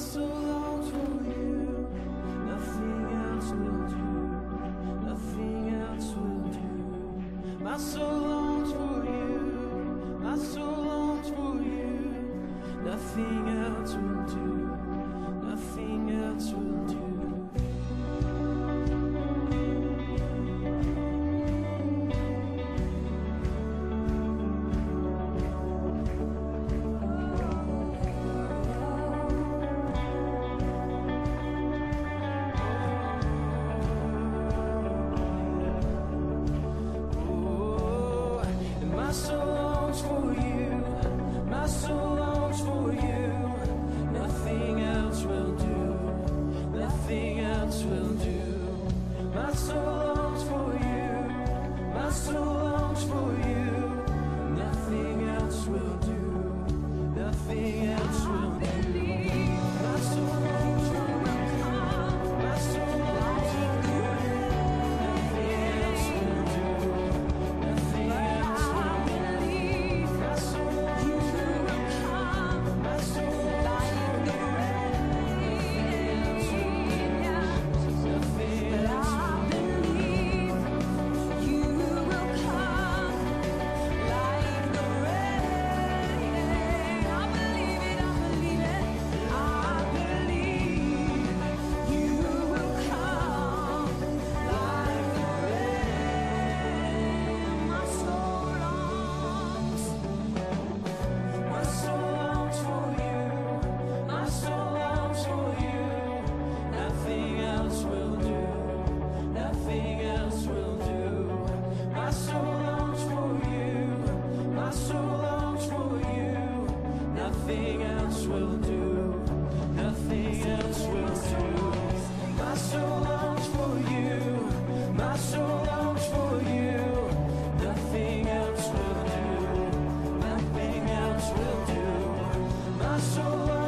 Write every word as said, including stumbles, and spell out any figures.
soul longs for you. Nothing else will do. Nothing else will do. My soul longs for you. My soul longs for you. Nothing else will do. Nothing else will do. My soul longs for you. My soul longs for you. Nothing else will do. Nothing else will do. My soul longs for you. My soul longs for you. Nothing else will do. Nothing else will do. My soul longs for you. My soul longs for you. Nothing else will do. Nothing else will do. My soul longs for you. My soul longs for you. Nothing else My soul longs for you. My soul longs for you. Nothing else will do. Nothing else will do. My soul longs for you. My soul longs for you. Nothing else will do. Nothing else will do. My soul longs for you. My soul longs for you. Nothing else will do. Nothing else will do. My soul